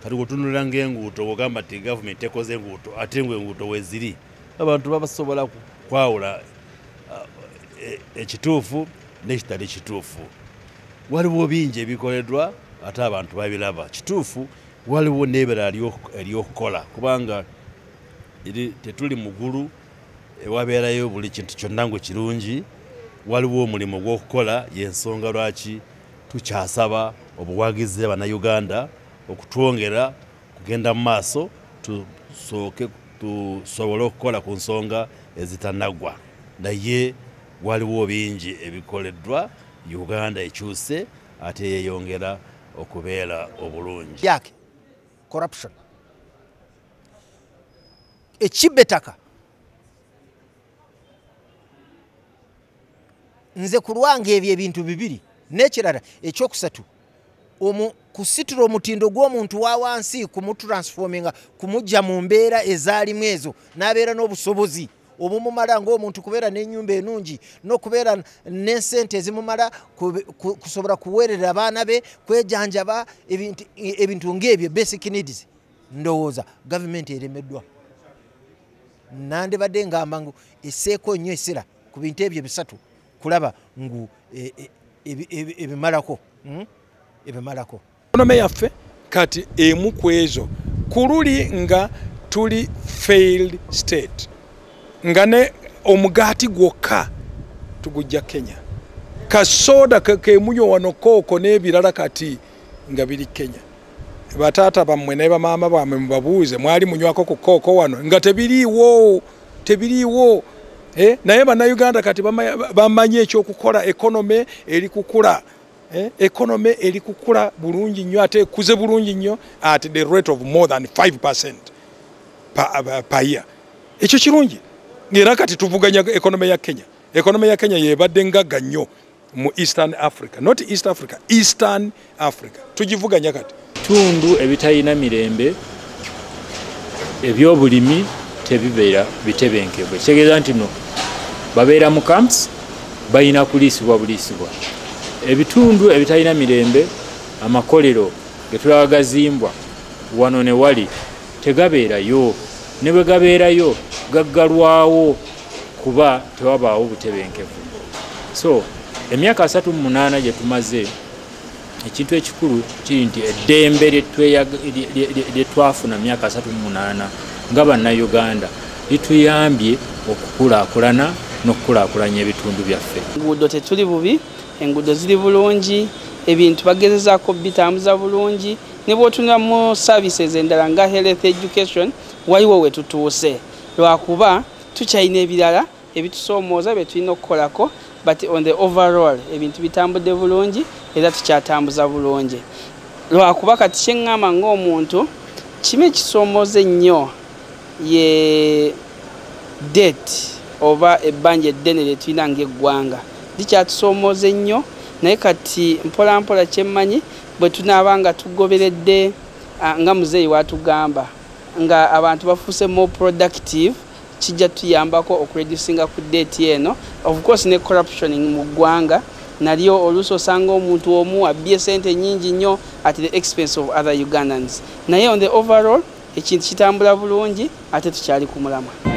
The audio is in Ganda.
kati kutunula ng'enguuto ogamba nti gavumenti ekoze enguuto ate enguuto weziri abantu babasobola kwawula ekituufu n'ekitali kituufu. Waliwo bingi ebikoleddwa ate abantu babiraba. Kituufu waliwo n'ebirala ery'okukola kubanga tetuli mugulu ewabeerayo buli kintu kyonna ngu kirungi. Waliwo omulimu gw'okukola y'ensonga lwaki tukyasaba obuwagizi Bannayuganda okutwongera kugenda mu maaso tusobole okukola ku nsonga ezitannagwa. Naye waliwo bingi ebikoleddwa, Uganda ekyuse ate yeeyongera okubeera obulungi. Yake corruption ekibetaka nze kulwanga ebyo ebintu bibiri n'ekirala ekyokusatu kusitula omutindo gw'omuntu wa wansi kumutransforminga kumujja mu mbeera ezaalimu ezo n'abeera n'obusobozi obumumala ng'omuntu kubeera n'ennyumba ennungi n'okubeera n'ensente ezimumala kusobola kuweerera abaana be kwejanjaba ebintu ng'ebyo basic needs. Ndowooza gavumenti eremeddwa. Nandibadde ngamba ngu esseeko nnyo essira ku bintu ebyo bisatu kulaba ngu ebimalako. Economy yaffe kati emu ku ezo kululi nga tuli failed state nga ne omugaati gwokka tugujja Kenya, kasoda kemunyo wano kooko n'ebirala kati nga biri Kenya. Bataata bammwe ne bamaama bammwe mubabuuze mwali munywako ku kooko wano nga tebiriiwo. Naye Bannayuganda kati bamanye ekyokukola. Economy eri kukula. Economy eri kukula bulungi nnyo ate ekuze bulungi nnyo at the rate of more than 5% per year. Ekyo kirungi. Ngera kati tuvuganya economy ya Kenya. Economy ya Kenya yebadde ngagga nnyo mu Eastern Africa, not East Africa, Eastern Africa. Tugivuganya kati. Tundu ebitalina mirembe ebyobulimi tebibeera bitebenkevu. Kitegeeza nti no babeera mu camps balina kuliisibwa buliisibwa. Ebitundu ebitalina mirembe amakolero getulaba gazimbwa wano ne wali tegabeerayo, ne bwe gabeerayo gaggalwawo kuba tewabaawo butebenkevu. So emyaka 38 gye tumaze ekintu ekikulu kiri nti eddembe lye twafuna myaka 38 nga Bannayuganda lituyambye okukulaakulana n'okukulaakulanya ebitundu byaffe. Enguudo tetuli bubi, enguudo ziri bulungi, ebintu bagezezaako bitambuza bulungi, ne bw'otunula mu services endala nga health education waliwo we tutuuse. Lwakuba tukyalina ebirala ebitusoomooza bye tulina okukolako, but on the overall ebintu bitambudde bulungi era tukyatambuza bulungi. Lwakuba kati kye ŋŋamba ng'omuntu kimu ekisoomooza ennyo ye debt oba ebbanja eddene lye tulina ng'eggwanga likyatusoomooza ennyo, naye kati mpola mpola kye mmanyi bwe tunaaba nga tugoberedde nga muzeeyi watugamba nga abantu bafuuse more productive kijja tuyambako okureducinga ku debt eno. Of course ne corruption mu ggwanga nalyo oluusi osanga omuntu omu abbye sente nnyingi nnyo at the expense of other Ugandans, naye on the overall ekintu kitambula bulungi ate tukyali ku mulamwa.